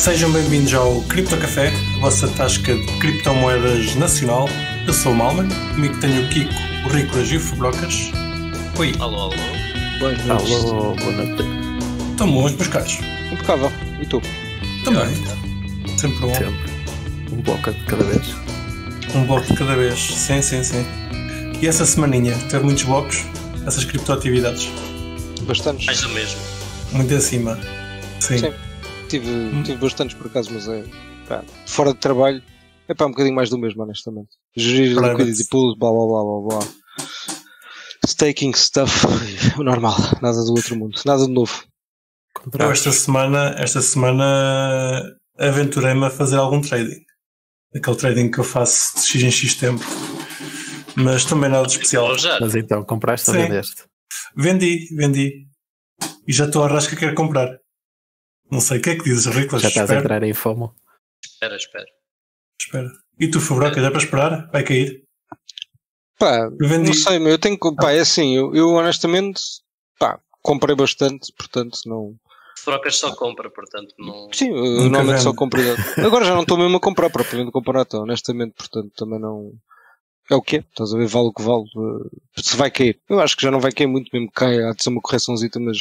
Sejam bem-vindos ao Cripto Café, a vossa tasca de criptomoedas nacional. Eu sou o Malman, comigo tenho o Kiko, o Ricolas e o Fubrocas. Oi. Alô, alô. Boas noites. Alô, boa noite. Estão bons, meus caros? Impecável. E tu? Também. Sempre bom. Sempre. Um bloco de cada vez. Um bloco de cada vez. Sim. E essa semaninha, teve muitos blocos? Essas criptoatividades? Bastantes. Mais do mesmo. Muito acima. Sim. Tive bastantes por acaso, mas fora de trabalho é um bocadinho mais do mesmo, honestamente. Gerir liquidity pools, blá blá blá blá blá. Staking stuff, o normal, nada do outro mundo, nada de novo. Eu esta semana aventurei-me a fazer algum trading. Aquele trading que eu faço de X em X tempo. Mas também nada de especial. Mas então, compraste ou vendeste? Vendi. E já estou à rasca que quero comprar. Não sei o que é que dizes, Ricolas. Já estás a entrar em FOMO? Espera. E tu, Fabroca, já para esperar? Vai cair? Não sei, eu tenho que... é assim, eu honestamente, comprei bastante, portanto não... Frocas só compra, portanto não... Sim, eu normalmente só compro. Agora já não estou mesmo a comprar, propriamente campeonato, honestamente, portanto também não... É o que é, estás a ver, vale o que vale. Se vai cair. Eu acho que já não vai cair muito, mesmo que caia, há de ser uma correçãozita, mas...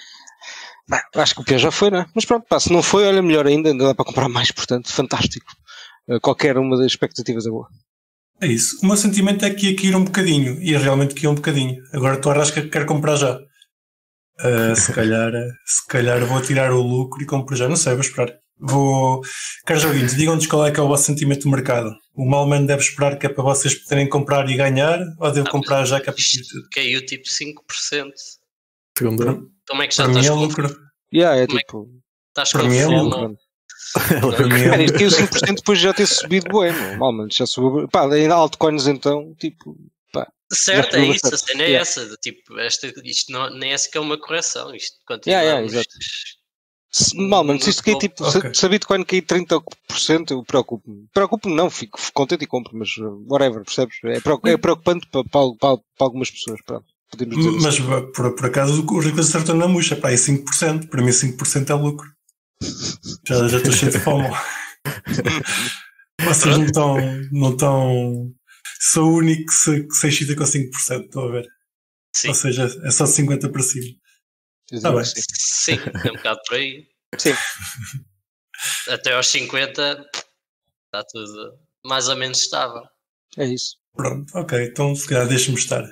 acho que o pior já foi, não é? Mas pronto, se não foi, olha, melhor ainda dá para comprar mais, portanto, fantástico. Qualquer uma das expectativas é boa. É isso. O meu sentimento é que ia cair um bocadinho, e realmente caiu um bocadinho. Agora estou à rasca que quero comprar já. Se calhar vou tirar o lucro e compro já. Não sei, vou esperar. Caros ouvintes, digam-nos qual é que é o vosso sentimento do mercado. O Malman deve esperar que é para vocês poderem comprar e ganhar, ou devo comprar já que é para tudo? Caiu tipo 5%. Segundo. Como é que já estás com lucro? É tipo... Estás com fome? Isto caiu 5% depois de já ter subido bueno. Malman, já subiu... em altcoins então, tipo... Certo, é isso, a cena é essa. Tipo, isto não, nem é sequer uma correção. Isto continua. Exato. Malman, se isto cair tipo, se a Bitcoin cair 30%, eu preocupo-me. Preocupo-me não, fico contente e compro, mas whatever, percebes? É preocupante para algumas pessoas, pronto. Mas por acaso o Ricolas acertou na murcha, é 5%. Para mim 5% é lucro. Já estou cheio de fome. Vocês não estão. Sou o único que se excita com 5%, estou a ver. Sim. Ou seja, é só 50 para cima. Está bem. Sim, é um bocado por aí. Sim. Até aos 50 está tudo mais ou menos estável. É isso. Pronto, ok, então se calhar deixa-me estar.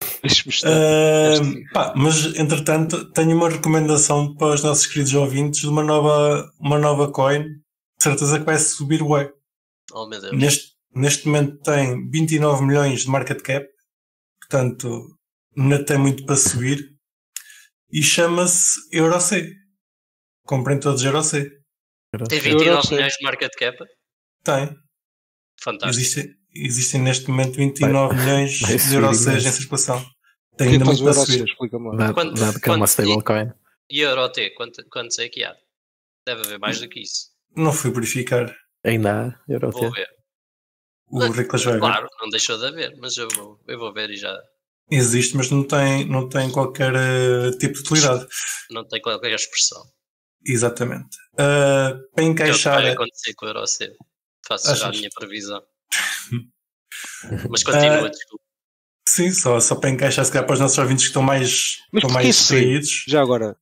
Mas entretanto tenho uma recomendação para os nossos queridos ouvintes de uma nova coin. De certeza que vai subir o web. Oh meu Deus. Neste momento tem 29 milhões de market cap, portanto ainda tem muito para subir, e chama-se EuroC. Comprem todos EuroC. Tem 29 milhões de market cap? Tem. Fantástico. Existem neste momento 29 milhões de EuroC em circulação. Tem ainda muito para subir. Dado que é uma stablecoin. E EuroT, quantos é que há? Deve haver mais do que isso. Não fui verificar. Ainda há EuroT. Vou ver. O Ricolas vai ver. Claro, não deixou de haver, mas eu vou ver e já... Existe, mas não tem qualquer tipo de utilidade. Não tem qualquer expressão. Exatamente. Para encaixar... É o que vai acontecer com o EuroC. Faço já a minha previsão. Mas continua, desculpa. Sim, só para encaixar se calhar para os nossos ouvintes que estão mais distraídos. Já agora.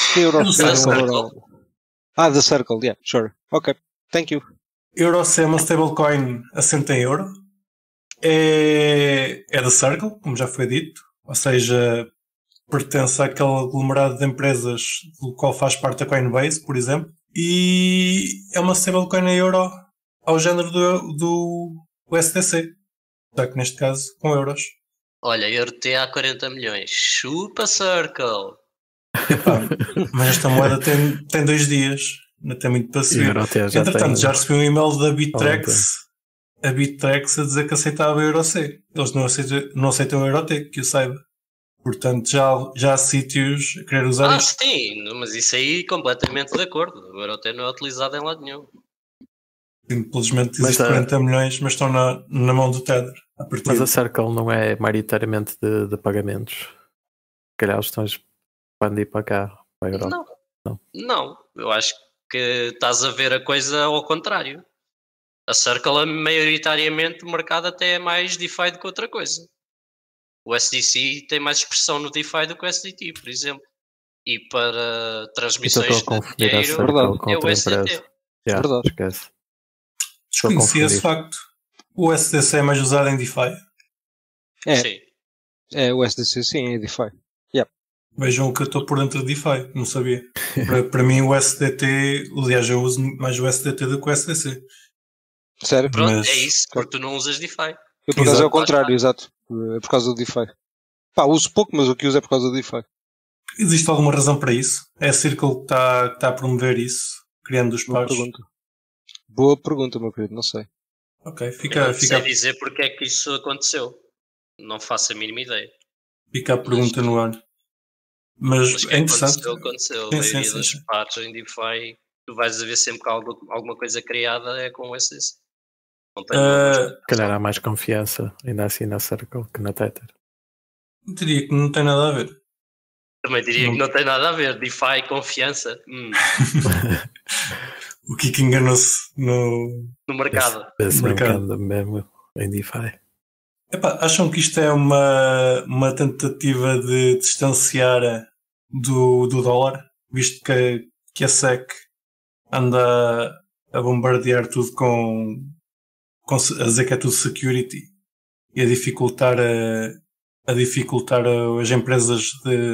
The Circle, yeah, sure. Ok, thank you. EuroC é uma stablecoin assente em euro. É da Circle, como já foi dito. Ou seja, pertence àquele aglomerado de empresas do qual faz parte a Coinbase, por exemplo. E é uma stablecoin em euro ao género do USDC. Só que neste caso com euros. Olha, EuroT há 40 milhões. Chupa Circle! Mas esta moeda tem 2 dias. Não tem muito para subir. Entretanto, já recebi um e-mail da Bittrex a dizer que aceitava a EuroC. Eles não aceitam a EuroT, que eu saiba. Portanto, já há sítios a querer usar isto. Sim, mas isso aí completamente de acordo. O EuroT não é utilizado em lado nenhum. Simplesmente existem 40 milhões, mas estão na mão do Tether. Mas a Circle não é maioritariamente de pagamentos. Se calhar os estão a expandir para cá, para a Europa. Não, eu acho que estás a ver a coisa ao contrário. A Circle é maioritariamente o mercado até é mais DeFi do que outra coisa. O USDC tem mais expressão no DeFi do que o USDT, por exemplo. E para transmissões de dinheiro é o USDT. Verdade. Esquece. Desconhecia esse facto. O USDC é mais usado em DeFi. Sim. É, o USDC sim, é DeFi. Vejam que eu estou por dentro de DeFi, não sabia. Para mim o USDT, aliás eu uso mais o USDT do que o USDC. Sério? Pronto, é isso, porque tu não usas DeFi. Eu por acaso é o contrário, exato. É por causa do DeFi. Pá, uso pouco, mas o que uso é por causa do DeFi. Existe alguma razão para isso? É a Circle que está a promover isso, criando os pares? Boa pergunta, meu querido, não sei. Ok, não sei dizer porque é que isso aconteceu. Não faço a mínima ideia. Fica a pergunta no ar. Mas é interessante. Aconteceu. A maioria das pares em DeFi, tu vais a ver sempre que alguma coisa criada é com o USDC. Se calhar há mais confiança ainda assim na Circle que na Tether. Diria que não tem nada a ver. Também diria que não tem nada a ver. DeFi e confiança. O Kiko enganou-se no mercado. Esse mercado mesmo em DeFi. Epá, acham que isto é uma tentativa de distanciar do dólar, visto que a SEC anda a bombardear tudo com a dizer que é tudo security e a dificultar as empresas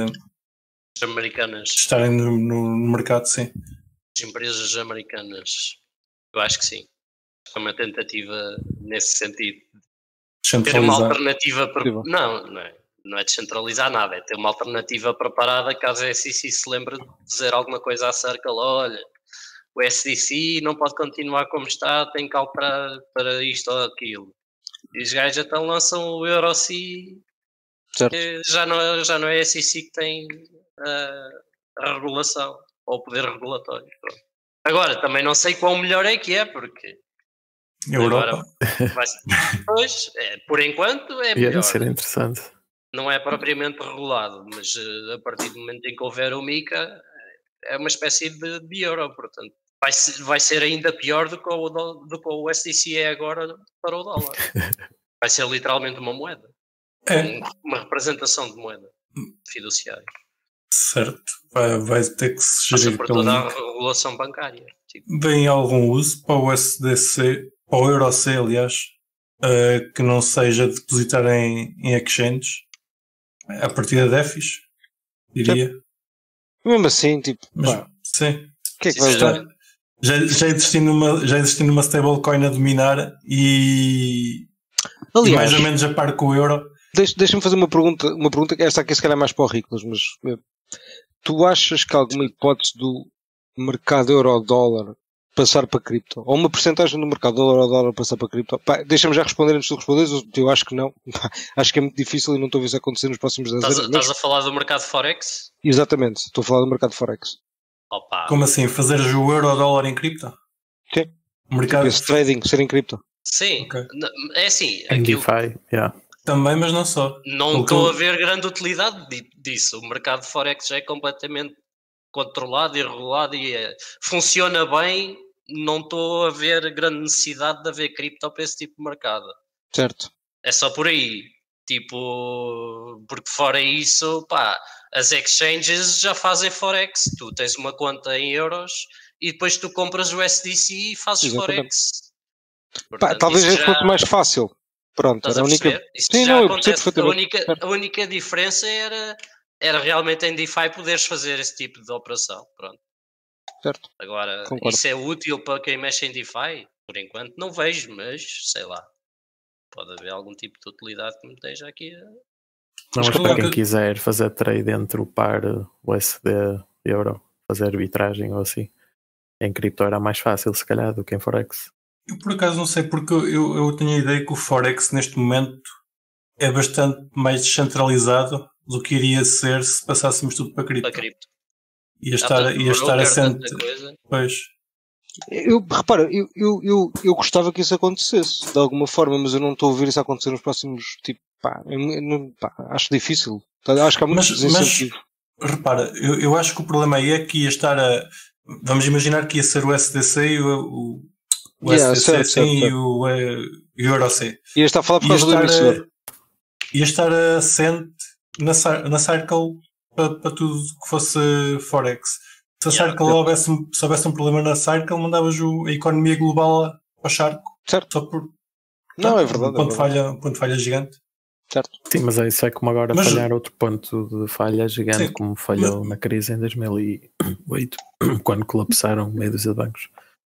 americanas de estarem no mercado, sim. As empresas americanas, eu acho que sim. É uma tentativa nesse sentido. Ter uma alternativa não é descentralizar nada, é ter uma alternativa preparada caso a SEC se lembre de dizer alguma coisa à Circle. Olha, o SEC não pode continuar como está, tem que alterar para isto ou aquilo. E os gajos então lançam o EuroC, que já não é a SEC que tem a regulação ou o poder regulatório. Pronto. Agora, também não sei quão melhor é que é, porque Europa. Pois, por enquanto é melhor. Ia ser interessante. Não é propriamente regulado, mas a partir do momento em que houver o MiCA, é uma espécie de euro, portanto. Vai ser ainda pior do que o USDC é agora para o dólar. Vai ser literalmente uma moeda. Uma representação de moeda fiduciária. Certo. Vai ter que se gerir por toda a regulação bancária. Tipo. Vem algum uso para o USDC, para o EuroC, aliás, que não seja depositar em exchanges a partir da DeFis, diria. Mesmo assim, tipo, sim. O que é que vai dar? Já existindo uma stablecoin a dominar e mais ou menos a par com o euro. Deixa-me fazer uma pergunta que esta aqui se calhar é mais para o Ricolas, mas tu achas que há alguma hipótese do mercado euro-dólar passar para cripto? Ou uma porcentagem do mercado euro-dólar passar para cripto? Deixa-me já responder antes de tu responderes, eu acho que não. Acho que é muito difícil e não estou a ver isso acontecer nos próximos 10 anos. Estás a falar do mercado Forex? Exatamente, estou a falar do mercado Forex. Opa. Como assim? Fazer o euro-dólar em cripto? Sim. O mercado... Esse trading, ser em cripto. Sim. Okay. É assim. Em DeFi, Também, mas não só. Não estou a ver grande utilidade disso. O mercado Forex já é completamente controlado e regulado e funciona bem. Não estou a ver grande necessidade de haver cripto para esse tipo de mercado. Certo. É só por aí. Tipo, porque fora isso, as exchanges já fazem Forex. Tu tens uma conta em euros e depois tu compras o USDC e fazes Forex. Portanto, talvez fosse mais fácil. Pronto, era a única... Sim, não, a única diferença era realmente em DeFi poderes fazer esse tipo de operação. Pronto. Certo. Agora, concordo. Isso é útil para quem mexe em DeFi? Por enquanto não vejo, mas sei lá. Pode haver algum tipo de utilidade que me esteja aqui a... Não, mas para quem quiser fazer trade entre o par USD-Euro, fazer arbitragem ou assim, em cripto era mais fácil se calhar do que em Forex. Eu por acaso não sei, porque eu tenho a ideia que o Forex neste momento é bastante mais descentralizado do que iria ser se passássemos tudo para cripto. Ia estar assente. Pois. Repara, eu gostava que isso acontecesse de alguma forma, mas eu não estou a ver isso acontecer nos próximos, acho difícil. Acho que há muito desincentivo. Mas repara, eu acho que o problema aí é que ia estar Vamos imaginar que ia ser o SDC e o SDC sim, e o EuroC. Ia estar a falar por causa do emissor. Ia estar assente na Circle para tudo que fosse Forex. Se a Circle houvesse um problema na Circle, mandavas a economia global ao charco. Certo. Só por, não, é verdade. Um ponto de falha gigante. Certo. Sim, mas isso é como agora falhar outro ponto de falha gigante, sim, como falhou na crise em 2008, quando colapsaram meio dúzia de bancos.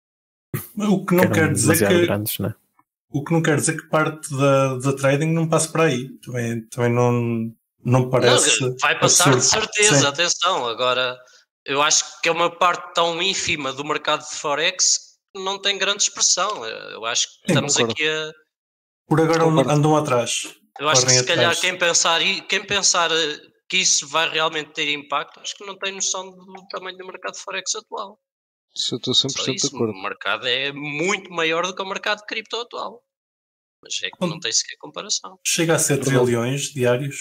O que não quer dizer que grandes, né? O que não quer dizer que parte da trading não passe para aí. Também não parece. Não, vai passar absurdo. De certeza, sim. Atenção. Agora, eu acho que é uma parte tão ínfima do mercado de Forex que não tem grande expressão. Eu acho que estamos aqui a. Por agora andam atrás. Eu acho que se calhar quem pensar que isso vai realmente ter impacto, acho que não tem noção do tamanho do mercado de Forex atual. Isso eu estou 100% de acordo. O mercado é muito maior do que o mercado de cripto atual. Mas é que não tem sequer comparação. Chega a ser trilhões diários?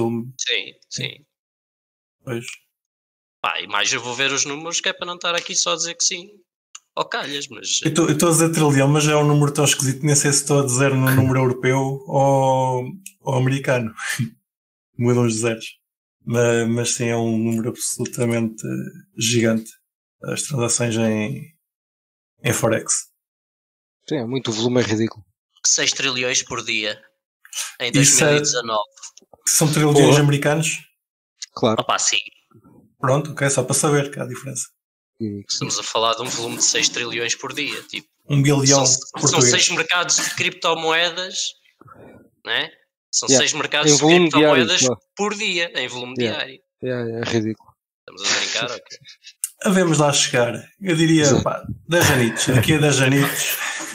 Sim. Pois. E mais eu vou ver os números que é para não estar aqui só a dizer que sim. Ou calhas, mas... Eu estou a dizer trilhão, mas é um número tão esquisito. Nem sei se estou a dizer no número europeu ou americano. Mudam os zeros. Mas sim, é um número absolutamente gigante. As transações em Forex. Sim, é muito, o volume é ridículo. 6 trilhões por dia em 2019. São trilhões americanos? Claro. Sim. Pronto, ok, só para saber que há diferença. Estamos a falar de um volume de 6 trilhões por dia. Tipo, 1 bilhão são 6 mercados de criptomoedas, né? São 6 mercados de criptomoedas diário, por dia, em volume diário. É ridículo. Estamos a brincar, ok? Havemos lá chegar. Eu diria, 10 anitos. Daqui a 10 anitos.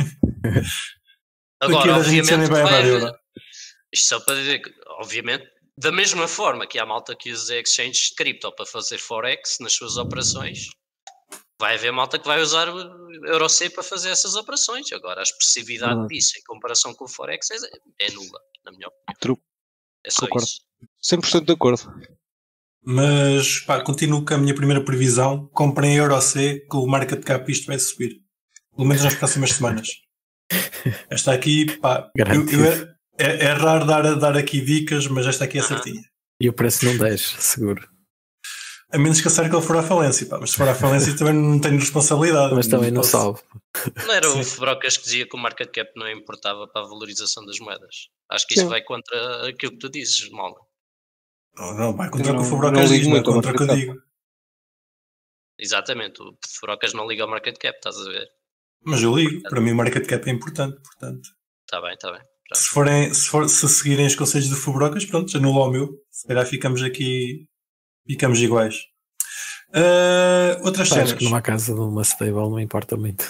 Agora, obviamente, isto só para dizer que, obviamente, da mesma forma que há malta que usa exchanges de cripto para fazer Forex nas suas operações, vai haver malta que vai usar o EuroC para fazer essas operações. Agora, a expressividade disso em comparação com o Forex é nula, na minha opinião. True. É só concordo. isso. 100% de acordo. Mas, continuo com a minha primeira previsão. Comprem EuroC, que o market cap isto vai subir. Pelo menos nas próximas semanas. Esta aqui, é raro dar aqui dicas, mas esta aqui é certinha. E o preço não deixa, seguro. A menos que a Circle for à falência, mas se for à falência também não tenho responsabilidade. Mas também não salvo. Não era o Brocas que dizia que o market cap não importava para a valorização das moedas? Acho que isso vai contra aquilo que tu dizes, Malga. Não, vai contra o que o Brocas diz, não é contra o que eu digo. Exatamente, o Brocas não liga ao market cap, estás a ver? Mas eu ligo, para mim o market cap é importante, portanto. Está bem. Se seguirem os conselhos do Fubrocas, pronto, anula o meu. Se calhar ficamos iguais. Outras cenas. Acho que numa casa de uma stable não importa muito.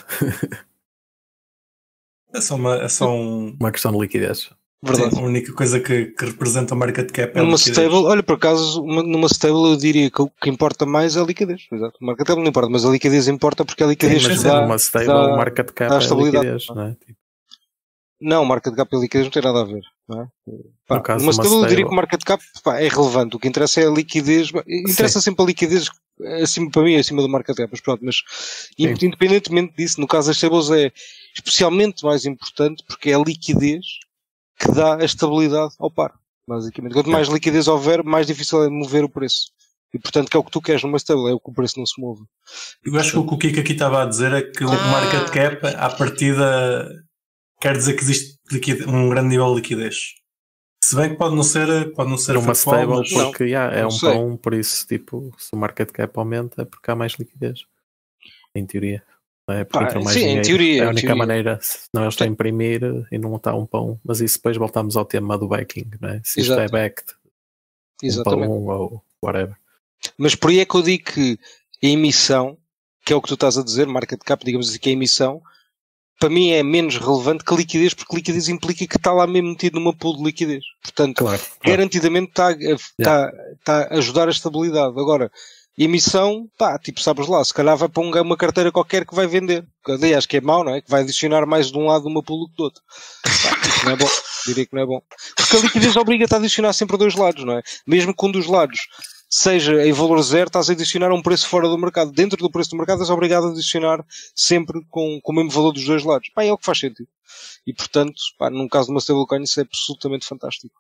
É só uma questão de liquidez. Verdade. Sim, a única coisa que representa o market cap é numa stable, olha, por acaso, numa stable eu diria que o que importa mais é a liquidez. Exato. O market cap não importa, mas a liquidez importa porque a liquidez numa stable o market cap é a liquidez, não é? Não, o market cap e a liquidez não tem nada a ver. Não é? Numa stable eu diria que o market cap é relevante. O que interessa é a liquidez. Interessa sempre a liquidez para mim, acima do market cap. Mas pronto, independentemente disso, no caso das stables é especialmente mais importante porque é a liquidez que dá a estabilidade ao par, basicamente. Quanto mais liquidez houver, mais difícil é mover o preço. E portanto, que é o que tu queres numa stable, é o que o preço não se move. Eu acho que o que o Kiko aqui estava a dizer é que o market cap, à partida, quer dizer que existe um grande nível de liquidez. Se bem que pode não ser uma stable, mas porque é um para um, por isso, tipo, se o market cap aumenta é porque há mais liquidez. Em teoria. É porque mais sim, em teoria. É a única maneira, senão eles estão a imprimir e não está um pão. Mas isso depois voltamos ao tema do backing, não é? Se isto é backed, um para um ou whatever. Mas por aí é que eu digo que a emissão, que é o que tu estás a dizer, market cap, digamos assim, que a emissão, para mim é menos relevante que a liquidez, porque liquidez implica que está lá mesmo metido numa pool de liquidez. Portanto, garantidamente está a ajudar a estabilidade. Agora, emissão, tipo, sabes lá, se calhar vai para uma carteira qualquer que vai vender. Aliás, que é mau, não é? Que vai adicionar mais de um lado uma pool do que do outro. Não é bom. Diria que não é bom. Porque a liquidez obriga-te a adicionar sempre dois lados, não é? Mesmo que um dos lados seja em valor zero, estás a adicionar um preço fora do mercado. Dentro do preço do mercado és obrigado a adicionar sempre com o mesmo valor dos dois lados. Pá, é o que faz sentido. E portanto, pá, num caso de uma stablecoin isso é absolutamente fantástico.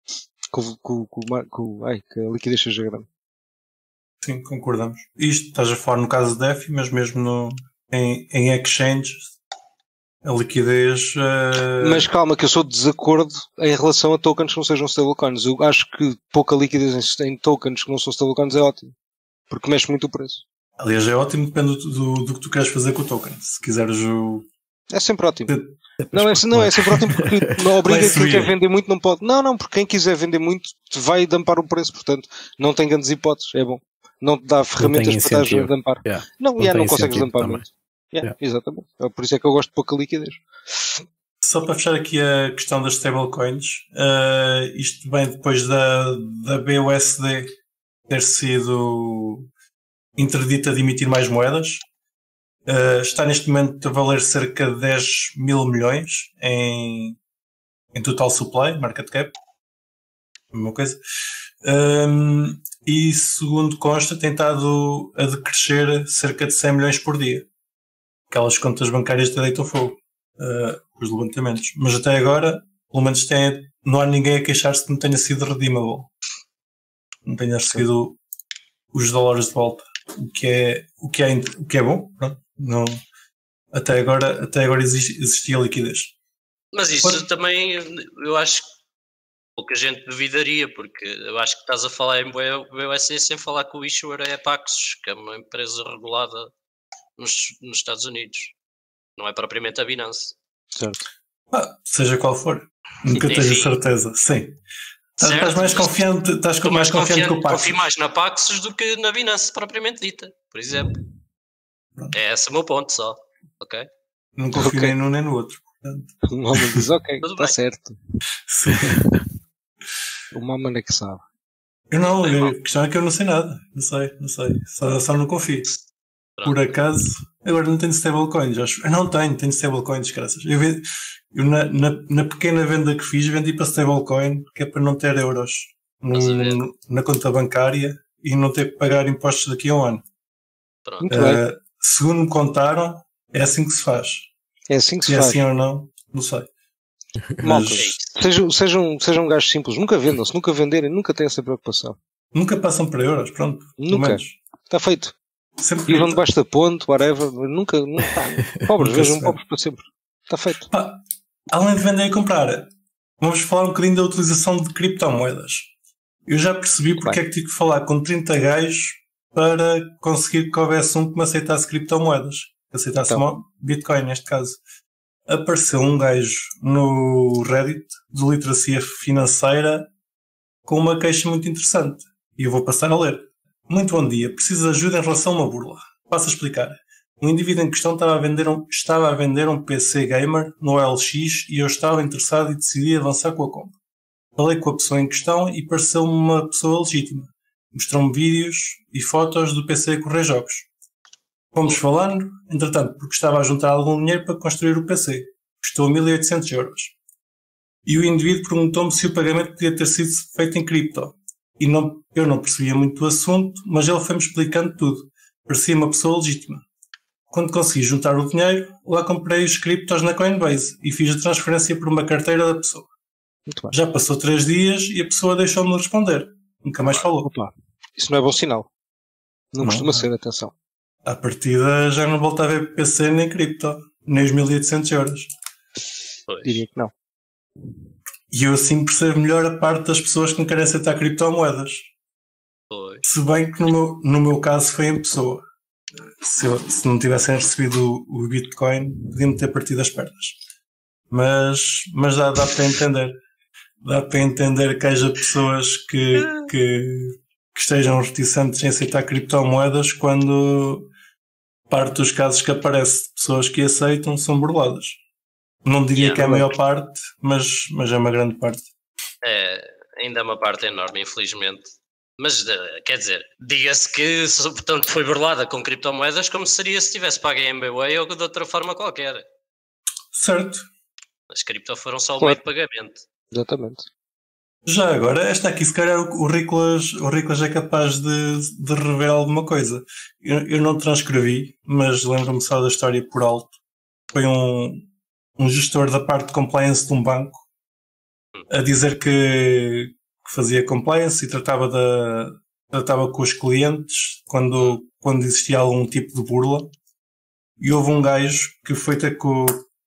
Que a liquidez seja grande. Sim, concordamos. Isto estás a falar no caso de DeFi, mas mesmo em exchange a liquidez... Mas calma, que eu sou de desacordo em relação a tokens que não sejam stablecoins. Eu acho que pouca liquidez em tokens que não são stablecoins é ótimo. Porque mexe muito o preço. Aliás, é ótimo, depende do que tu queres fazer com o token. Se quiseres o... É sempre ótimo. Não, é sempre ótimo porque não obriga quem quer vender muito, não pode. Não, porque quem quiser vender muito vai dampar o preço, portanto, não tem grandes hipóteses, é bom. Não te dá ferramentas para estar a dampar. Yeah. Não consegues dampar muito. Exatamente. Por isso é que eu gosto de pouca liquidez. Só para fechar aqui a questão das stablecoins, isto vem depois da BUSD ter sido interdita de emitir mais moedas. Está neste momento a valer cerca de 10 mil milhões em total supply, market cap, mesma coisa. E segundo consta tem estado a decrescer cerca de 100 milhões por dia. Aquelas contas bancárias te deitam fogo, os levantamentos. Mas até agora, pelo menos não há ninguém a queixar-se que não tenha sido redeemable. Não tenha recebido os dólares de volta. O que é bom, pronto. Não, até agora existia liquidez. Mas isso também eu acho que pouca gente duvidaria, porque eu acho que estás a falar em BUSD sem falar que o issuer é a Paxos, que é uma empresa regulada nos Estados Unidos. Não é propriamente a Binance. Certo. Seja qual for. Nunca tenho certeza. Sim. Estás mais confiante, mais confiante que o Paxos. Confio mais na Paxos do que na Binance propriamente dita, por exemplo. Pronto. É esse o meu ponto só. Ok? Não confio nem num nem no outro. O homem diz está certo. Sim. O mamãe é que sabe. A questão é que eu não sei nada. Não sei. Só não confio. Pronto. Por acaso, agora não tenho stablecoins. Não tenho stablecoins, graças. Eu na pequena venda que fiz, vendi para stablecoin, que é para não ter euros na conta bancária e não ter que pagar impostos daqui a um ano. Muito bem. Segundo me contaram, é assim que se faz. É assim que se faz. É assim ou não sei. Mas... Sejam gajos simples, nunca vendam. Se nunca venderem, nunca têm essa preocupação. Nunca passam para euros, pronto. Nunca. Está feito. E vão debaixo da ponte, whatever. Nunca. Pobres, vejam pobres para sempre. Está feito. Além de vender e comprar, vamos falar um bocadinho da utilização de criptomoedas. Eu já percebi porque é que tive que falar com 30 gajos para conseguir que houvesse um que me aceitasse criptomoedas. Que aceitasse Bitcoin, neste caso. Apareceu um gajo no Reddit de literacia financeira com uma queixa muito interessante. E eu vou passar a ler. Muito bom dia. Preciso de ajuda em relação a uma burla. Passo a explicar. Um indivíduo em questão estava a vender um PC gamer no OLX e eu estava interessado e decidi avançar com a compra. Falei com a pessoa em questão e pareceu-me uma pessoa legítima. Mostrou-me vídeos e fotos do PC a correr jogos. Fomos falando, entretanto, porque estava a juntar algum dinheiro para construir o PC. Custou 1.800 euros. E o indivíduo perguntou-me se o pagamento podia ter sido feito em cripto. E eu não percebia muito do assunto, mas ele foi-me explicando tudo. Parecia uma pessoa legítima. Quando consegui juntar o dinheiro, lá comprei os criptos na Coinbase e fiz a transferência por uma carteira da pessoa. Já passou 3 dias e a pessoa deixou-me responder. Nunca mais falou. Isso não é bom sinal. Não costuma ser, atenção. À partida já não volta a ver PC nem cripto. Nem os 1.800 euros. Pois. Diria que não. E eu assim percebo melhor a parte das pessoas que não querem aceitar criptomoedas. Pois. Se bem que no meu caso foi em pessoa. Se não tivessem recebido o Bitcoin, podiam-me ter partido as pernas. Mas dá para entender. Dá para entender que haja pessoas que estejam reticentes em aceitar criptomoedas quando parte dos casos que aparece de pessoas que aceitam são burladas. Não diria que é a maior parte, mas é uma grande parte. Ainda é uma parte enorme, infelizmente. Mas, quer dizer, diga-se que portanto, foi burlada com criptomoedas como seria se tivesse pago em MBWay ou de outra forma qualquer. Certo. As cripto foram só o meio de pagamento. Exatamente. Já agora, esta aqui, se calhar o Riclas é capaz de revelar alguma coisa. Eu não transcrevi, mas lembro-me só da história por alto. Foi um gestor da parte de compliance de um banco a dizer que fazia compliance e tratava com os clientes quando existia algum tipo de burla. E houve um gajo que foi ter com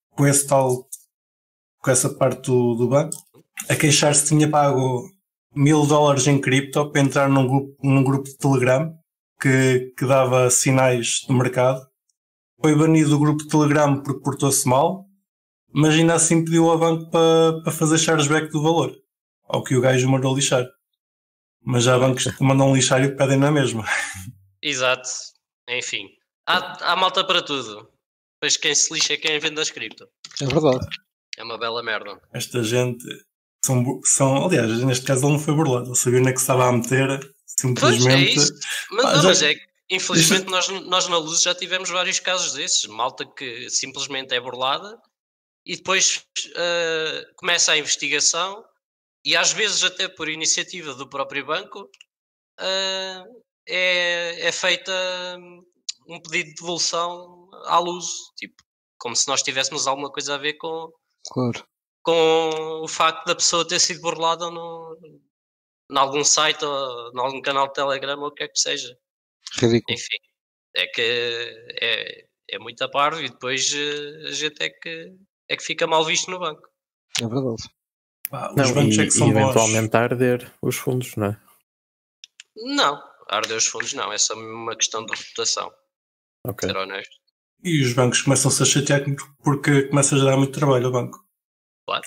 essa parte do banco a queixar-se que tinha pago $1000 em cripto para entrar num grupo de Telegram que dava sinais do mercado. Foi banido do grupo de Telegram porque portou-se mal, mas ainda assim pediu ao banco para fazer chargeback do valor, ao que o gajo mandou lixar. Mas já há bancos que mandam lixar e pedem na mesma. Exato. Enfim. Há malta para tudo. Pois quem se lixa é quem vende as cripto. É verdade. É uma bela merda. Esta gente são aliás, neste caso ele não foi burlado. Ele sabia onde é que se estava a meter. Simplesmente. Pois, é isso. Mas é que, infelizmente, nós na Luz já tivemos vários casos desses. Malta que simplesmente é burlada e depois começa a investigação e às vezes até por iniciativa do próprio banco é feita um pedido de devolução à Luz, tipo, como se nós tivéssemos alguma coisa a ver com o facto da pessoa ter sido burlada em algum site ou em algum canal de Telegram ou o que é que seja. Ridículo. Enfim, é que é muito a parvo e depois a gente é que fica mal visto no banco. É verdade. Os bancos é que são eventualmente arder os fundos, não é? Não, arder os fundos não, é só uma questão de reputação. Okay. Ser honesto. E os bancos começam-se a chatear porque começa a dar muito trabalho ao banco. Claro.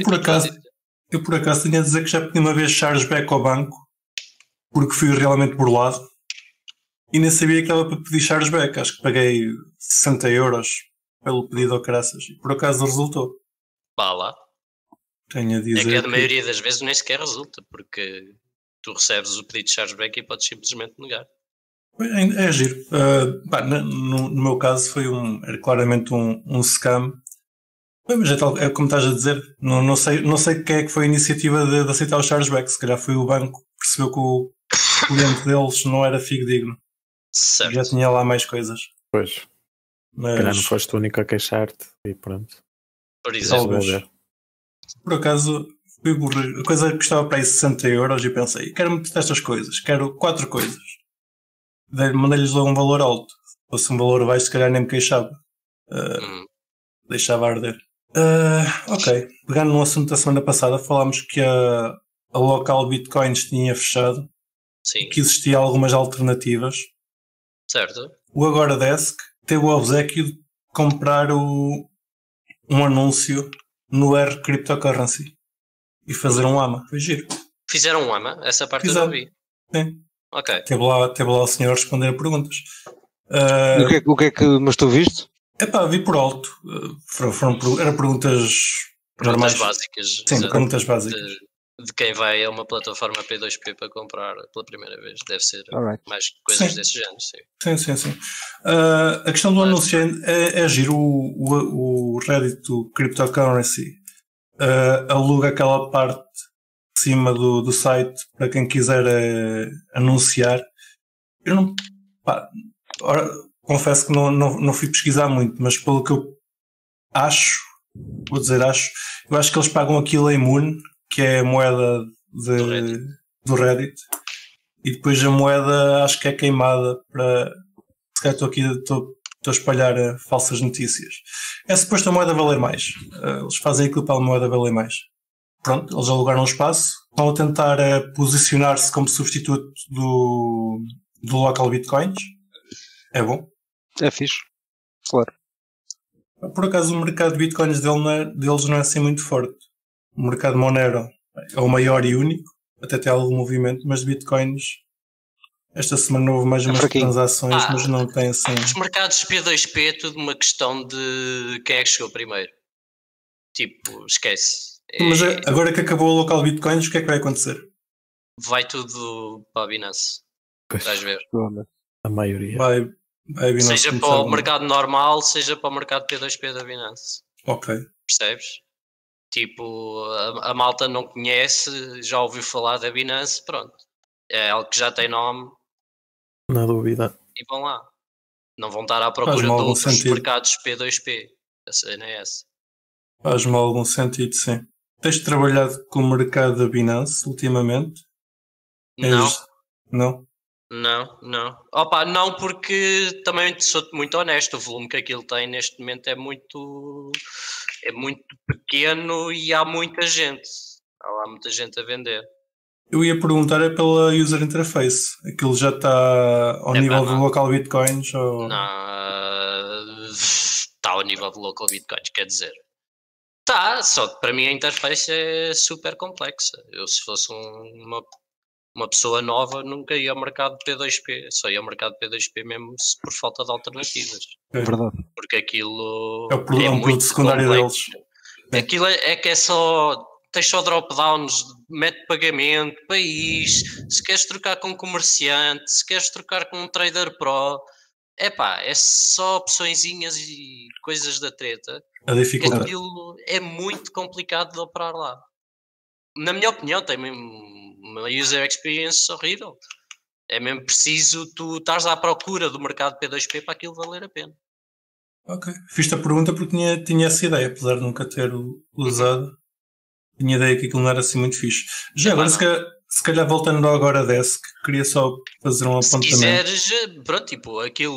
Eu por acaso tinha a dizer que já pedi uma vez chargeback ao banco porque fui realmente burlado e nem sabia que estava para pedir chargeback. Acho que paguei €60 pelo pedido ao caraças e por acaso resultou. Vá lá. Tenho a dizer é que a maioria das vezes nem sequer resulta porque tu recebes o pedido de chargeback e podes simplesmente negar. É giro. No meu caso era claramente um scam. Mas é como estás a dizer, não sei quem é que foi a iniciativa de aceitar o chargeback. Se calhar foi o banco que percebeu que o cliente deles não era fidedigno. Certo. Já tinha lá mais coisas. Pois. Mas calhar não foste o único a queixar-te e pronto. Por exemplo. Por acaso, fui burro. A coisa custava para aí €60 e pensei, quero muito destas coisas, quero 4 coisas. Mandei-lhes logo um valor alto. Se fosse um valor baixo, se calhar nem me queixava. Deixava arder. Ok. Pegando no assunto da semana passada, falámos que a local Bitcoins tinha fechado. Sim. E que existia algumas alternativas. Certo. O Agoradesk teve o obséquio de comprar um anúncio no R Cryptocurrency e fazer um AMA. Foi giro. Fizeram um AMA? Essa parte eu não vi. Sim. Ok. Teve lá o senhor a responder a perguntas. O que é que mas tu viste? Vi por alto. Eram perguntas normais. Básicas. Sim, perguntas básicas. De quem vai a uma plataforma P2P para comprar pela primeira vez. Deve ser mais coisas desse género, sim. Sim. A questão do anúncio é giro. O Reddit do Cryptocurrency aluga aquela parte de cima do site para quem quiser anunciar. Eu não... confesso que não fui pesquisar muito, mas pelo que eu acho, eu acho que eles pagam aquilo em Moon, que é a moeda do Reddit, e depois a moeda acho que é queimada para... Se calhar estou a espalhar falsas notícias. É suposto a moeda valer mais. Eles fazem aquilo para a moeda valer mais. Pronto, eles alugaram um espaço, estão a tentar posicionar-se como substituto do local Bitcoins. É bom. É fixe. Claro. Por acaso o mercado de Bitcoins deles não é assim muito forte. O mercado Monero é o maior e único, até tem algum movimento, mas de Bitcoins esta semana houve mais umas transações, mas não tem assim... Os mercados P2P é tudo uma questão de quem é que chegou primeiro. Tipo, esquece. Mas agora que acabou o local Bitcoins, o que é que vai acontecer? Vai tudo para a Binance. Estás a ver? A maioria. Vai Binance, seja para o mercado normal, seja para o mercado P2P da Binance. Ok. Percebes? Tipo, a malta não conhece, já ouviu falar da Binance, pronto. É algo que já tem nome. Na dúvida. E vão lá. Não vão estar à procura de outros mercados P2P. A cena é essa. Faz-me algum sentido, sim. Tens trabalhado com o mercado da Binance ultimamente? Não. Não? Não. Opa, não, porque também sou muito honesto. O volume que aquilo tem neste momento é muito pequeno e há muita gente. Há lá muita gente a vender. Eu ia perguntar pela user interface. Aquilo já está ao nível do local bitcoins? Ou... Não, está ao nível do local bitcoins, quer dizer. Tá, só que para mim a interface é super complexa. Eu, se fosse uma pessoa nova, nunca ia ao mercado P2P. Só ia ao mercado P2P mesmo por falta de alternativas. É verdade. Porque aquilo é um produto secundário deles. Aquilo é que é só... Tens só drop-downs, mete pagamento, país, se queres trocar com um comerciante, se queres trocar com um trader pro, é só opçõezinhas e coisas da treta. A dificuldade. Aquilo é muito complicado de operar lá. Na minha opinião, tem mesmo uma user experience horrível. É mesmo preciso tu estares à procura do mercado P2P para aquilo valer a pena. Ok. Fiz-te a pergunta porque tinha essa ideia, apesar de nunca ter usado. Tinha ideia que aquilo não era assim muito fixe. Já agora, se calhar voltando ao Agora Desk, queria só fazer um apontamento. Se quiseres, pronto, tipo, aquilo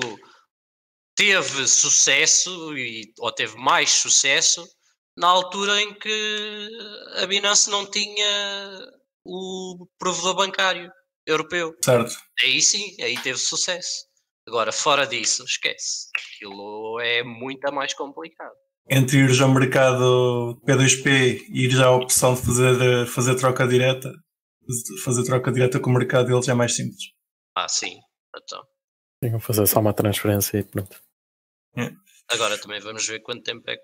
teve sucesso, ou teve mais sucesso, na altura em que a Binance não tinha o provedor bancário europeu. Certo. Aí sim, aí teve sucesso. Agora, fora disso, esquece. Aquilo é muito mais complicado. Entre ires ao mercado P2P e ires à opção de fazer troca direta, fazer troca direta com o mercado deles é mais simples. Sim. Então. Tem que fazer só uma transferência e pronto. É. Agora também vamos ver quanto tempo é que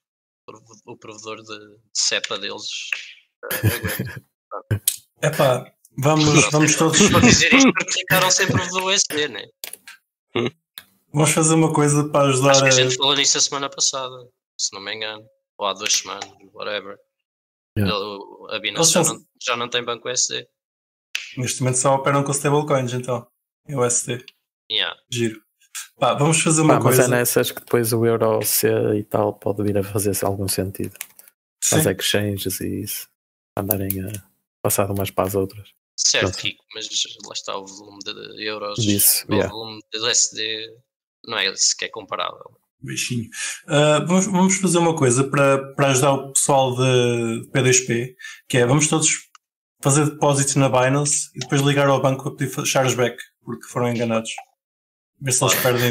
o provedor de CEPA deles aguenta. Vamos todos... Vou dizer isto porque ficaram sem provedor USB, né? Vamos fazer uma coisa para ajudar... Acho que a gente falou nisso a semana passada, se não me engano. Ou há 2 semanas, whatever. Yeah. A Binance já não tem banco USD. Neste momento só operam com stablecoins, então. É USD. Yeah. Giro. Vamos fazer uma coisa... Mas é nessas que depois o euro C e tal pode vir a fazer algum sentido. Sim. As exchanges e isso. Andarem a passar de umas para as outras. Certo, Kiko, mas lá está o volume de euros. O volume de USD não é sequer comparável. Beijinho. Vamos fazer uma coisa para ajudar o pessoal de P2P, que é, vamos todos fazer depósitos na Binance e depois ligar ao banco para pedir chargeback, porque foram enganados. Ver se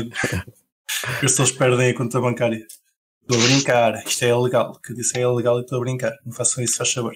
eles perdem a conta bancária. Estou a brincar, isto é ilegal. O que eu disse é ilegal e estou a brincar. Não façam isso, faz favor.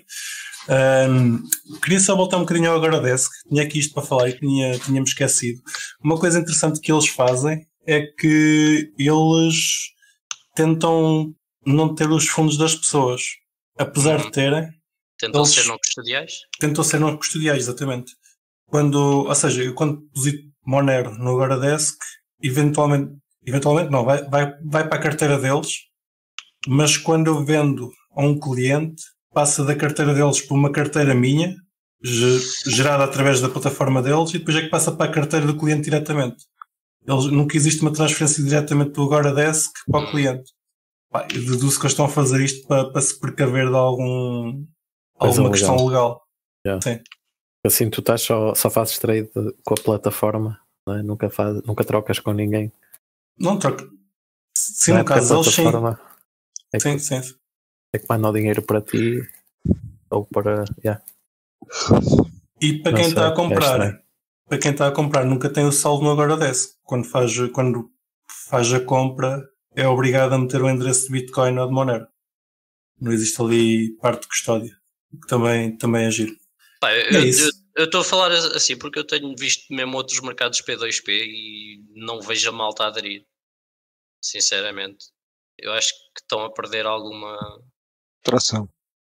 Queria só voltar um bocadinho ao Agora Desk. Tinha aqui isto para falar e tínhamos esquecido. Uma coisa interessante que eles fazem é que eles tentam não ter os fundos das pessoas, apesar de terem. Tentam ser não custodiais? Tentam ser não custodiais, exatamente. Ou seja, eu quando deposito Monero no Agora Desk, eventualmente não, vai para a carteira deles, mas quando eu vendo a um cliente, passa da carteira deles para uma carteira minha, gerada através da plataforma deles, e depois é que passa para a carteira do cliente diretamente. Nunca existe uma transferência diretamente do Agora Desk para o cliente. Eu deduzo que eles estão a fazer isto para se precaver de alguma questão legal. Yeah. Sim. Assim tu estás só fazes trade com a plataforma, não é? Nunca trocas com ninguém. Não troca. Sim, no caso deles sim. Sim. É que manda o dinheiro para ti ou para... Yeah. E para quem está a comprar... Para quem está a comprar, nunca tem o saldo no Agora Desk. Quando faz a compra, é obrigado a meter o endereço de Bitcoin ou de Monero. Não existe ali parte de custódia. Que também é giro. Eu estou a falar assim porque eu tenho visto mesmo outros mercados P2P e não vejo a malta a aderir. Sinceramente. Eu acho que estão a perder alguma tração.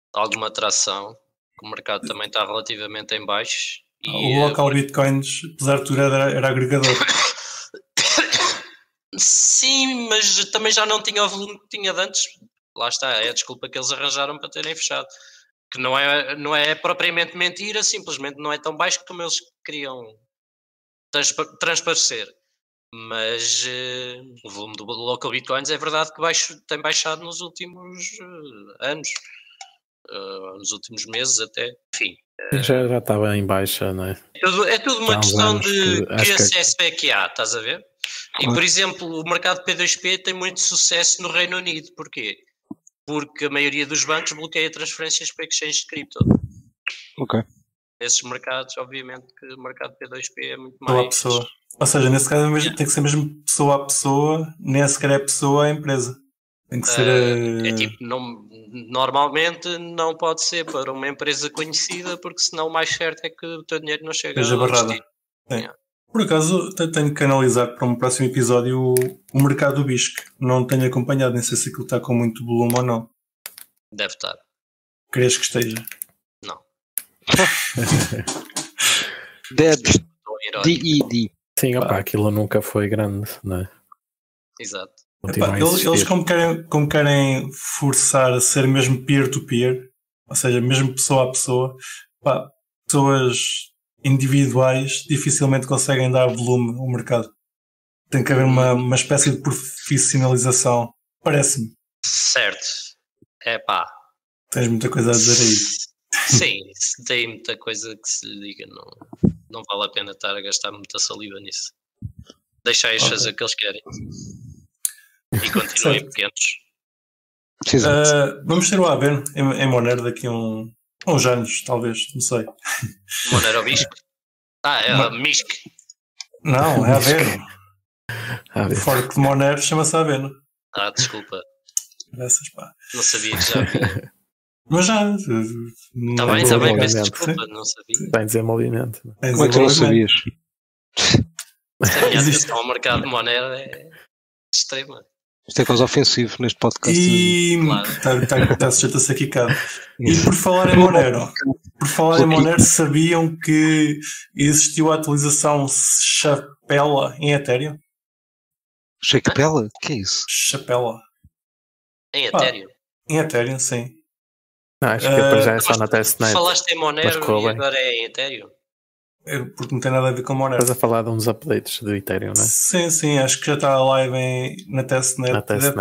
O mercado também está relativamente em baixo. O local Bitcoins, apesar de tudo, era agregador. Sim, mas também já não tinha o volume que tinha de antes. lá está, é a desculpa que eles arranjaram para terem fechado. Que não é propriamente mentira, simplesmente não é tão baixo como eles queriam transparecer. Mas o volume do local bitcoins é verdade que tem baixado nos últimos anos, nos últimos meses até, enfim. Já estava em baixa, não é? É tudo uma questão de que acesso é que há, estás a ver? E, por exemplo, o mercado P2P tem muito sucesso no Reino Unido. Porquê? Porque a maioria dos bancos bloqueia transferências para exchanges de cripto. Ok. Nesses mercados, obviamente, que o mercado P2P é muito mais... pessoa. Ou seja, nesse caso tem que ser mesmo pessoa a pessoa, nem sequer é pessoa a empresa. Tem que ser... É tipo, normalmente não pode ser para uma empresa conhecida, porque senão o mais certo é que o teu dinheiro não chega a barrada. Por acaso, tenho que analisar para um próximo episódio o mercado do BISC. Não tenho acompanhado, nem sei se aquilo está com muito volume ou não. Deve estar. Querias que esteja? Não. DED. Sim, aquilo nunca foi grande, não é? Exato. Eles como querem forçar a ser mesmo peer-to-peer, ou seja, mesmo pessoa a pessoa, pessoas individuais dificilmente conseguem dar volume ao mercado. Tem que haver uma espécie de profissionalização, parece-me. Certo. Tens muita coisa a dizer aí. Sim, tem muita coisa que se lhe diga, não vale a pena estar a gastar muita saliva nisso. Deixa-os fazer o que eles querem. E continuem pequenos. Vamos ter o Aben em Monero daqui a uns anos, talvez, não sei. Monero ou BISC? É MISC. Não, é Aveno. O fork de Monero chama-se Aveno. Desculpa. Graças, pá. Não sabia que já havia. Mas já. Está bem, peço desculpa, não sabia. Está em desenvolvimento. Como é que não sabias? A minha atenção ao mercado de Monero é extrema. Isto é coisa ofensiva neste podcast. E está sujeito a ser quicado. E por falar em Monero, sabiam que existiu a atualização Chapela em Ethereum? Chapela? O que é isso? Chapela. Em Ethereum? Em Ethereum, sim. Acho que depois já é só na testnet. Falaste em Monero e agora é em Ethereum? Porque não tem nada a ver com Monero. Estás a falar de uns updates do Ethereum, não é? Sim, acho que já está live na testnet.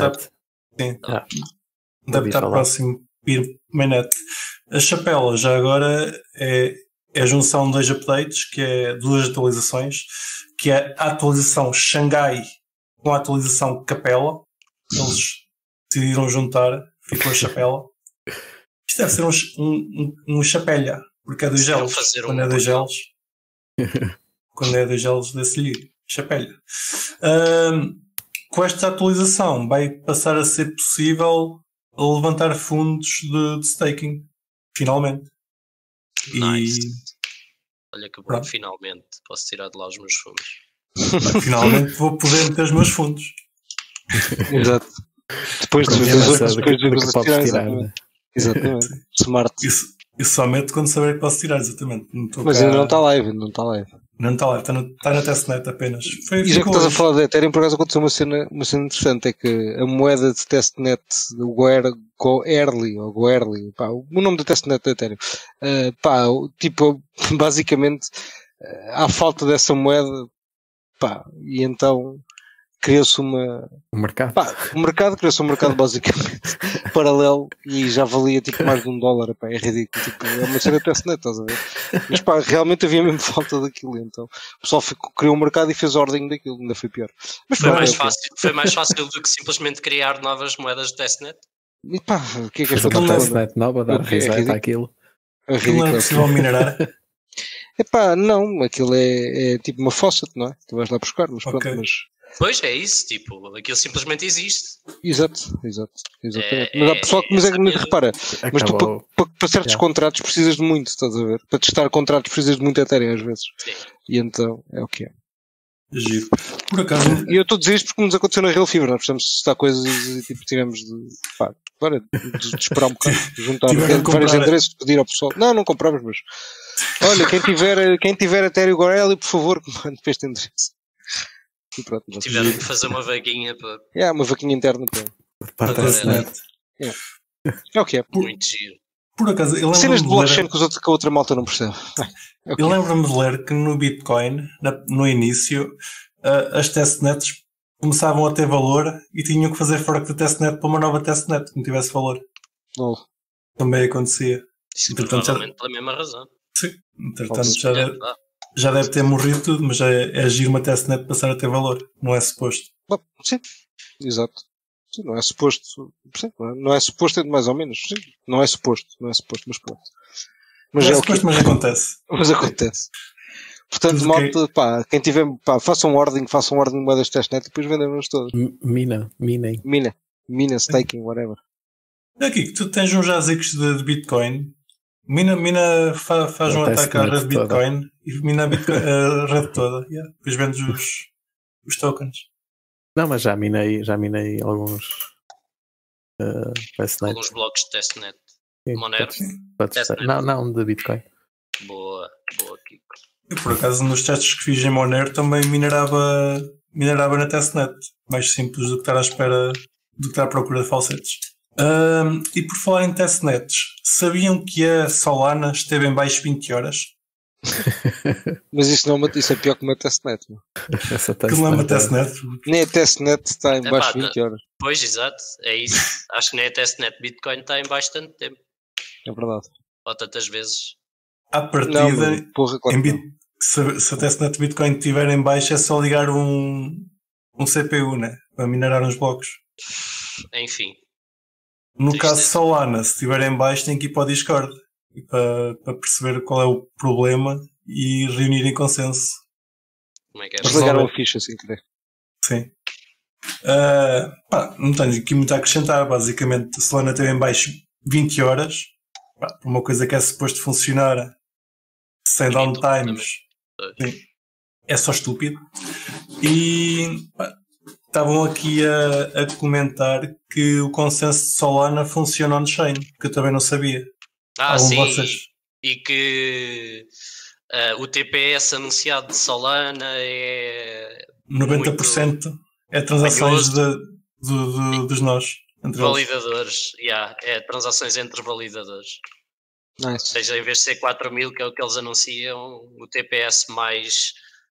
Deve estar próximo mainnet. A Chapela já agora é a junção de 2 updates, que é 2 atualizações, que é a atualização Xangai com a atualização Capela. Eles decidiram juntar, ficou a Chapela. Isto deve ser um chapelha, porque é 2 gelos. Quando é 2 gelos. Quando é 2 gelos desse-lhe chapelha. Com esta atualização vai passar a ser possível levantar fundos de staking. Finalmente. Nice. Olha que bom, finalmente posso tirar de lá os meus fundos. Finalmente vou poder meter os meus fundos. Exato. Depois de tirar. Exatamente. Smart. Isso somente quando saber que posso tirar, exatamente. Mas ainda não está live, Não está live, está na testnet apenas. E já que estás a falar de Ethereum, por acaso aconteceu uma cena interessante, é que a moeda de testnet, o Goerli, o nome da testnet da Ethereum, basicamente, há falta dessa moeda, e então criou-se um mercado criou-se um mercado basicamente paralelo e já valia mais de $1, é ridículo, é uma cena de testnet, estás a ver? Mas realmente havia mesmo falta daquilo, então o pessoal criou um mercado e fez ordem daquilo, ainda foi pior. Mas foi mais fácil do que simplesmente criar novas moedas de testnet. E o que é esta testnet nova, dar reset àquilo? Aquilo não é possível minerar? Não, aquilo é tipo uma faucet, não é? Tu vais lá buscar, mas pronto, Pois é isso, aquilo simplesmente existe. Exato. Mas há pessoal que repara, mas tu para certos contratos precisas de muito, estás a ver? Para testar contratos precisas de muito Ethereum às vezes. Sim. E então é o que é. Giro. Por acaso. E eu estou a dizer isto porque nos aconteceu na Real Fibra, nós precisamos testar coisas e tivemos de esperar um bocado, juntar vários endereços, pedir ao pessoal. Não compramos, mas olha, quem tiver Ethereum Goerli, por favor, que mande para este endereço. Tiveram que fazer uma vaquinha para... uma vaquinha interna para a testnet. É o que é. Muito giro. Por acaso, eu cenas de blockchain que a outra malta não percebe. Eu lembro-me de ler que no Bitcoin, no início, as testnets começavam a ter valor e tinham que fazer fork da testnet para uma nova testnet que não tivesse valor. Também acontecia. Isso provavelmente pela mesma razão. Sim, entretanto já deve ter morrido tudo, mas é agir uma testnet passar a ter valor. Não é suposto. Sim, exato. Sim, não é suposto. Sim, não é suposto, mais ou menos. Sim, não é suposto, mas pronto. Mas não é suposto, mas acontece. Mas acontece. Portanto, malta, quem tiver, façam ordem de moedas testnet e depois vendem-nos todas. Mina, staking, whatever. Aqui, tu tens uns jazicos de Bitcoin. Mina faz um ataque à rede Bitcoin e mina a rede toda. Depois vendes os tokens. Não, mas já minei alguns testnet. Alguns blocos de testnet. Monero? Não, de Bitcoin. Boa, Kiko. Eu, por acaso, nos testes que fiz em Monero também minerava na testnet. Mais simples do que estar à espera, do que estar à procura de falsetes. E por falar em testnets, sabiam que a Solana esteve em baixo 20 horas? Mas isso é pior que uma testnet. Que não é uma testnet. Nem a testnet está em baixo 20 horas. Pois, exato, é isso. Acho que nem a testnet Bitcoin está em baixo tanto tempo. É verdade. Ou tantas vezes. À partida, se a testnet Bitcoin estiver em baixo, é só ligar um CPU, né? Para minerar uns blocos. Enfim. No caso Solana, se estiver em baixo, tem que ir para o Discord para perceber qual é o problema e reunir em consenso. Como é que é? Desligaram a ficha sem querer. Sim. Não tenho aqui muito a acrescentar. Basicamente, a Solana esteve em baixo 20 horas. Uma coisa que é suposto funcionar sem downtimes. É só estúpido. E estavam aqui a comentar que o consenso de Solana funciona on-chain, que eu também não sabia. Sim. E que o TPS anunciado de Solana é 90% é transações dos nós. Entre validadores. É transações entre validadores. Nice. Ou seja, em vez de ser 4.000, que é o que eles anunciam, o TPS mais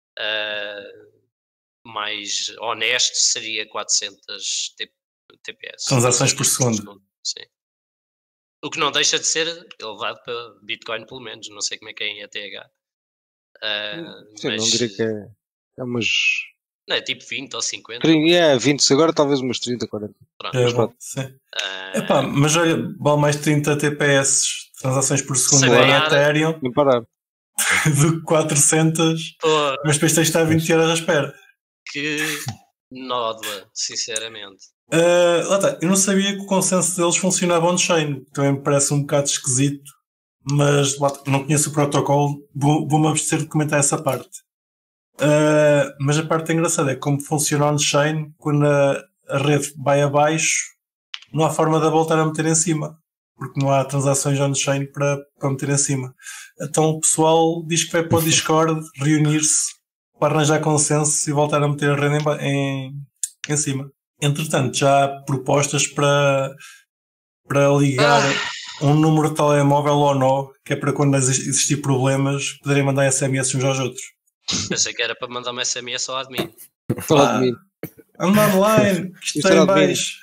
honesto seria 400 TPS. Transações por segundo. Sim. O que não deixa de ser elevado para Bitcoin, pelo menos. Não sei como é que é em ETH. Sim, mas não diria que é umas... Não, é tipo 20 ou 50. 20, agora talvez umas 30, 40. Pronto. Sim. Mas olha, vale mais 30 TPS, transações por segundo em Ethereum, do que 400, mas depois tens de estar 20 horas à espera. Que nódoa, sinceramente. Eu não sabia que o consenso deles funcionava on-chain, também me parece um bocado esquisito, mas não conheço o protocolo, vou-me abster de comentar essa parte. Mas a parte engraçada é como funciona on-chain. Quando a rede vai abaixo, não há forma de a voltar a meter em cima, porque não há transações on-chain para meter em cima. Então o pessoal diz que vai para o Discord reunir-se para arranjar consenso e voltar a meter a rede em cima. Entretanto, já há propostas para ligar um número de telemóvel ou não, que é para quando existir problemas poderem mandar SMS uns aos outros. Pensei que era para mandar uma SMS ao admin. Anda online, que está em baixo.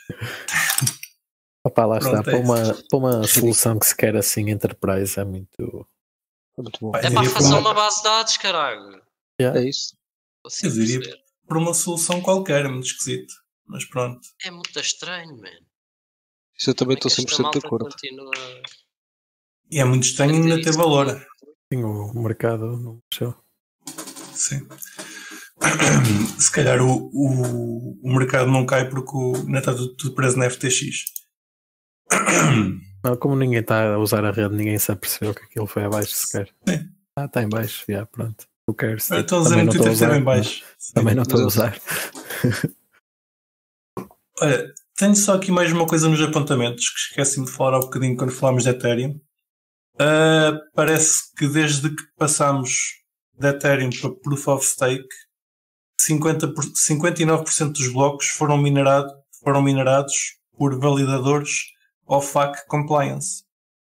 Lá está, para uma solução que se quer assim, Enterprise, é muito bom. É para fazer uma base de dados, caralho. É isso. Eu diria por uma solução qualquer, é muito esquisito. Mas pronto. É muito estranho, man. Isso eu também estou 100% de acordo. E é muito estranho ainda ter valor. Sim, o mercado não mexeu. Sim. Se calhar o mercado não cai porque ainda está tudo preso na FTX. Não, como ninguém está a usar a rede, ninguém se apercebeu que aquilo foi abaixo sequer. Sim. Está em baixo, pronto. Who cares? Estou a dizer muito que esteve em baixo. Também não estou a usar. Olha, tenho só aqui mais uma coisa nos apontamentos que esqueci-me de falar há um bocadinho quando falámos de Ethereum. Parece que desde que passámos de Ethereum para Proof of Stake, 59% dos blocos foram minerados por validadores OFAC compliance.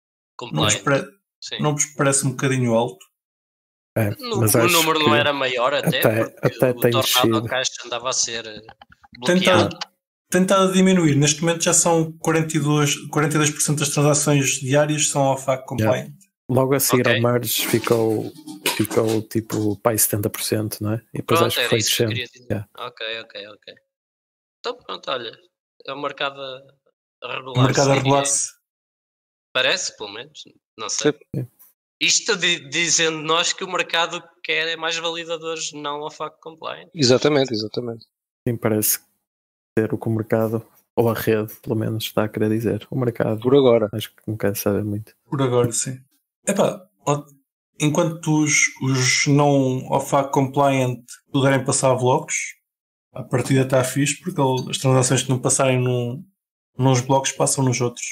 Não vos parece um bocadinho alto? Mas o número não era maior até porque o Tornado Cash andava a ser bloqueado. Tentado diminuir. Neste momento já são 42% das transações diárias são OFAC compliant. Logo a seguir ao merge ficou tipo para 70%, não é? E depois pronto, acho que foi descendo. Ok. Então pronto, olha, é um mercado a regular. O mercado a regular-se. Parece, pelo menos. Não sei. Sim. Isto dizendo nós que o mercado quer é mais validadores não OFAC compliant. Exatamente. Sim, parece ser o que o mercado, ou a rede, pelo menos, está a querer dizer. O mercado. Por agora. Acho que não quero saber muito. Por agora, sim. Enquanto os não OFAC compliant puderem passar blocos, a partida está fixe, porque as transações que não passarem nos blocos passam nos outros.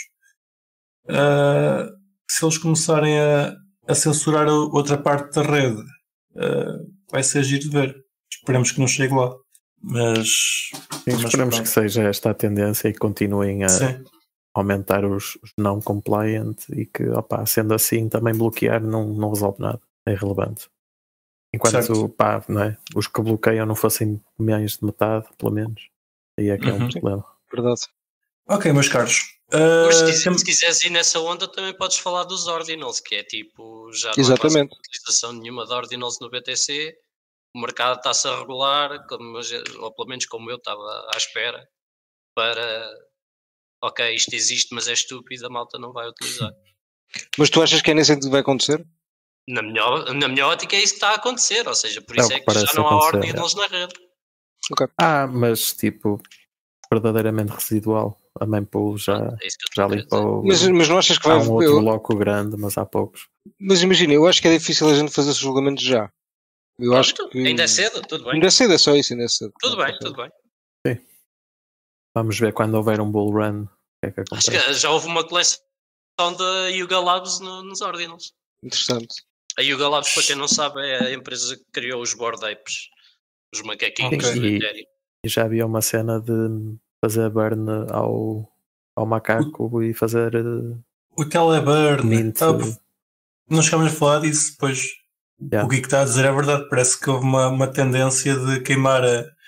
Se eles começarem a censurar a outra parte da rede, vai ser giro de ver. Esperemos que não chegue lá. Mas esperemos que seja esta a tendência e que continuem a aumentar os não compliant e que, sendo assim, também bloquear não resolve nada. É irrelevante. Enquanto não é? Os que bloqueiam não fossem mais de metade, pelo menos. Aí é que é um problema. Verdade. Ok, meus caros. Se quiseres ir nessa onda, também podes falar dos ordinals, que é tipo, já não há utilização nenhuma de ordinals no BTC. O mercado está-se a regular, ou pelo menos como eu estava à espera, para ok, isto existe, mas é estúpido, a malta não vai utilizar. Mas tu achas que é nesse que vai acontecer? Na minha ótica é isso que está a acontecer, ou seja, por isso é que já não há ordinals na rede. Okay. Mas tipo, verdadeiramente residual. A mempool já limpou. Mas não achas que vai haver um outro bloco grande, mas há poucos. Mas imagina, eu acho que é difícil a gente fazer esse julgamento já. Eu acho que ainda é cedo, tudo bem. Ainda é cedo, é só isso, ainda é cedo. Tudo bem. Sim. Vamos ver quando houver um bull run. Que acho que já houve uma coleção da Yuga Labs nos ordinals. Interessante. A Yuga Labs, para quem não sabe, é a empresa que criou os Bored Apes, os macaquinhos do Ethereum. E já havia uma cena de fazer burn ao macaco e fazer o teleburn. Mint. Não chegamos a falar disso, depois o que está a dizer é verdade. Parece que houve uma tendência de queimar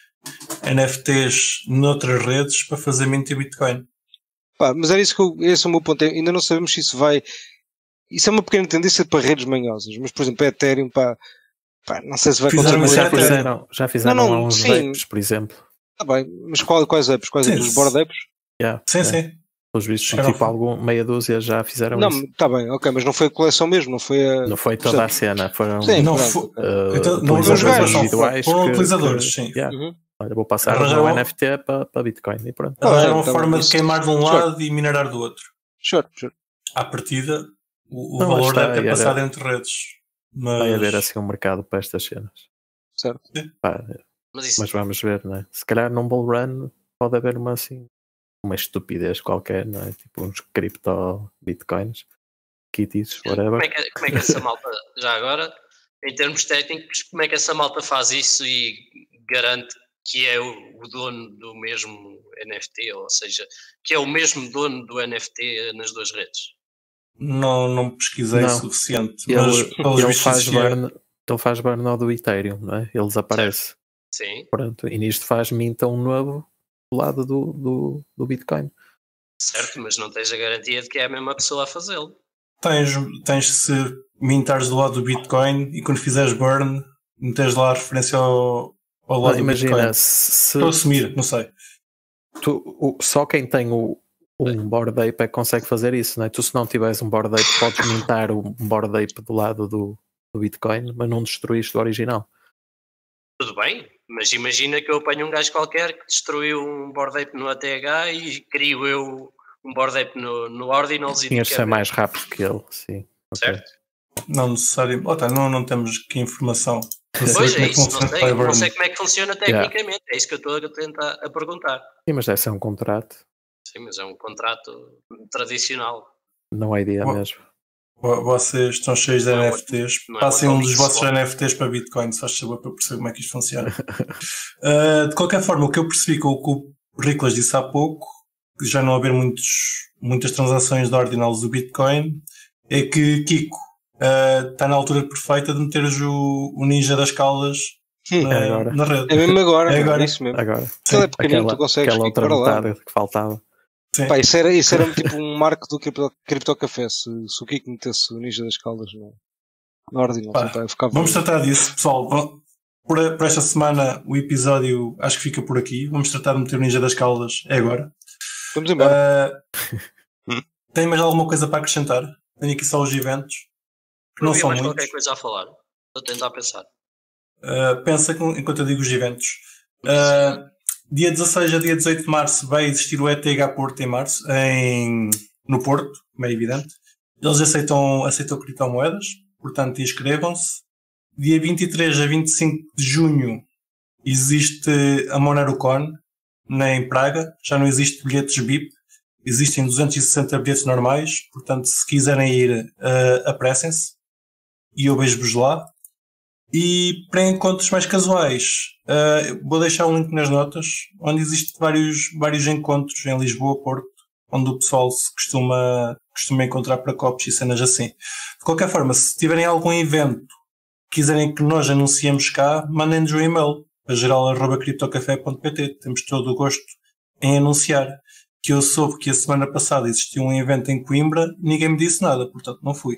NFTs noutras redes para fazer mint e Bitcoin. Mas era isso esse é o meu ponto. Ainda não sabemos se isso vai. Isso é uma pequena tendência para redes manhosas, mas por exemplo, a Ethereum, não sei se vai acontecer. Já fizeram há uns vapes, por exemplo. Está bem, mas quais apps? Quais apps? Os Bored Apes? Sim. Os vistos, tipo meia dúzia já fizeram isso. Não, está bem, ok, mas não foi a coleção mesmo, não foi a... Não foi toda a cena, foram utilizadores individuais. Foram utilizadores, sim. Olha, vou passar o NFT para Bitcoin e pronto. Arranjar uma forma de queimar de um lado e minerar do outro. Sure. À partida, o valor deve ter passado entre redes. Mas... Vai haver assim um mercado para estas cenas. Certo. Mas vamos ver, não é? Se calhar num bull run pode haver uma estupidez qualquer, não é? Tipo uns cripto bitcoins, kitties, whatever. Como é que essa malta, já agora, em termos técnicos, como é que essa malta faz isso e garante que é o dono do mesmo NFT, ou seja, que é o mesmo dono do NFT nas duas redes? Não pesquisei o suficiente. Ele faz burn ao do Ethereum, não é? Ele desaparece. Sim. Pronto, e nisto faz mint um novo do lado do Bitcoin. Certo, mas não tens a garantia de que é a mesma pessoa a fazê-lo. Tens se mintares do lado do Bitcoin e quando fizeres burn, meteres lá a referência ao lado do Bitcoin. Imagina, estou a assumir, não sei. Só quem tem um Bored Ape é que consegue fazer isso, não é? Tu, se não tiveres um Bored Ape, podes mintar um Bored Ape do lado do Bitcoin, mas não destruíste o original. Tudo bem, mas imagina que eu apanho um gajo qualquer que destruiu um Bored Ape no ATH e crio eu um Bored Ape no Ordinals e tinhas de ser mais rápido que ele, sim. Certo? Okay. Não necessariamente. Não temos que informação. Pois é isso, não sei como é que funciona tecnicamente. É isso que eu estou a tentar a perguntar. Sim, mas deve ser um contrato. Sim, mas é um contrato tradicional. Não é ideia mesmo. Vocês estão cheios de NFTs. Passem um dos vossos NFTs para Bitcoin, se faz favor, para perceber como é que isto funciona. De qualquer forma, o que eu percebi com o que o Riclas disse há pouco, já não haver muitas transações de ordinals do Bitcoin, é que, Kiko, está na altura perfeita de meteres o Ninja das Caldas na rede. É mesmo agora. É agora. É isso mesmo. Agora. Ele é pequenino, tu consegues aquela outra metade que faltava. Pá, isso era tipo um marco do Cripto Café, se o Kiko metesse o Ninja das Caldas na ordem. Vamos tratar disso, pessoal. Por esta semana o episódio acho que fica por aqui. Vamos tratar de meter o Ninja das Caldas. É agora. Vamos embora. Tem mais alguma coisa para acrescentar? Tenho aqui só os eventos. Que não são mais muitos. Qualquer coisa a falar. Estou a tentar pensar. Pensa enquanto eu digo os eventos. Dia 16 a dia 18 de março vai existir o ETH Porto em março, no Porto, como é evidente. Eles aceitam criptomoedas, portanto inscrevam-se. Dia 23 a 25 de junho existe a MoneroCon em Praga. Já não existe bilhetes BIP, existem 260 bilhetes normais, portanto se quiserem ir, apressem-se e eu vejo-vos lá. E para encontros mais casuais, vou deixar um link nas notas, onde existem vários encontros em Lisboa, Porto, onde o pessoal se costuma encontrar para copos e cenas assim. De qualquer forma, se tiverem algum evento que quiserem que nós anunciemos cá, mandem-nos um e-mail a geral@criptocafé.pt. Temos todo o gosto em anunciar. Que eu soube que a semana passada existiu um evento em Coimbra, ninguém me disse nada, portanto não fui.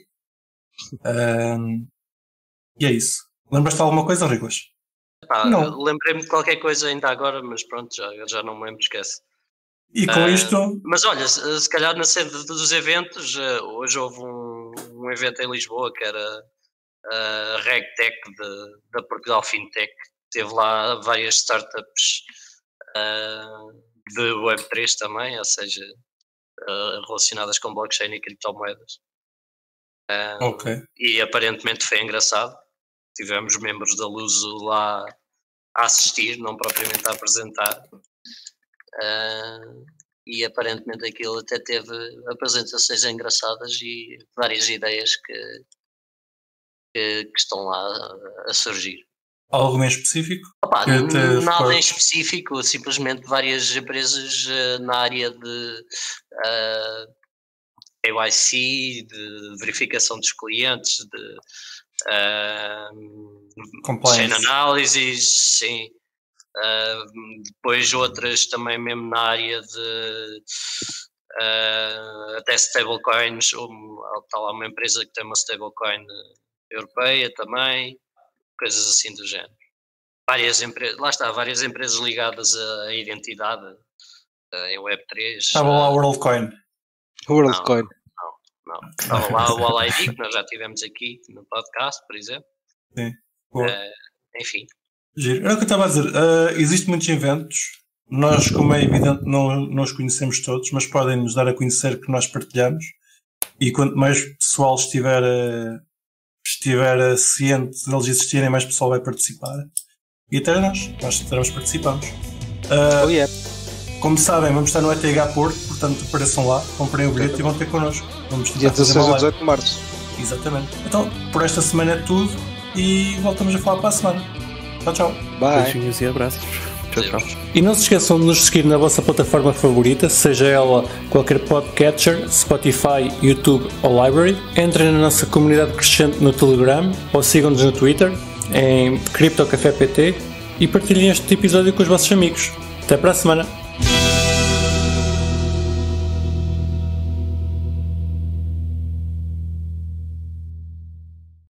E é isso. Lembras-te de alguma coisa, Riclas? Não. Lembrei-me de qualquer coisa ainda agora, mas pronto, já não me lembro, esquece. E com isto... Mas olha, se calhar na sede dos eventos, hoje houve um evento em Lisboa que era a RegTech da Portugal Fintech. Teve lá várias startups de Web3 também, ou seja, relacionadas com blockchain e criptomoedas. Ok. E aparentemente foi engraçado. Tivemos membros da Luso lá a assistir, não propriamente a apresentar. E aparentemente aquilo até teve apresentações engraçadas e várias ideias que estão lá a surgir. Algo em específico? Nada em específico, simplesmente várias empresas na área de KYC, de verificação dos clientes, de chain analysis, sim. Depois outras também mesmo na área de até stablecoins, está lá uma empresa que tem uma stablecoin europeia também, coisas assim do género. Várias empresas ligadas à identidade em Web3. Estava lá o WorldCoin. Não. Estava lá o AllID, que nós já tivemos aqui no podcast, por exemplo. Sim. Enfim. Giro. Era o que eu estava a dizer. Existem muitos eventos. Nós, como é evidente, não os conhecemos todos, mas podem nos dar a conhecer que nós partilhamos. E quanto mais pessoal estiver ciente deles existirem, mais pessoal vai participar. E até nós participamos. Como sabem, vamos estar no ETH Porto, portanto apareçam lá, comprem o bilhete e vão ter connosco. Dia 16 a 18 de março. Exatamente. Então, por esta semana é tudo e voltamos a falar para a semana. Tchau. Bye. Beijinhos e abraços. Tchau. E não se esqueçam de nos seguir na vossa plataforma favorita, seja ela qualquer podcatcher, Spotify, YouTube ou Library. Entrem na nossa comunidade crescente no Telegram ou sigam-nos no Twitter em CryptoCafé PT e partilhem este episódio com os vossos amigos. Até para a semana!